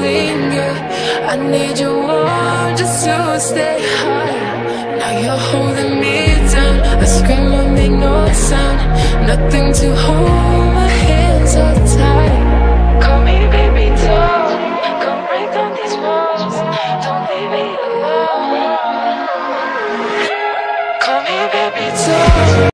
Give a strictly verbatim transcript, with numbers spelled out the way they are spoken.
linger. I need your warmth just to stay high. Now you're holding me down. I scream, I make no sound. Nothing to hold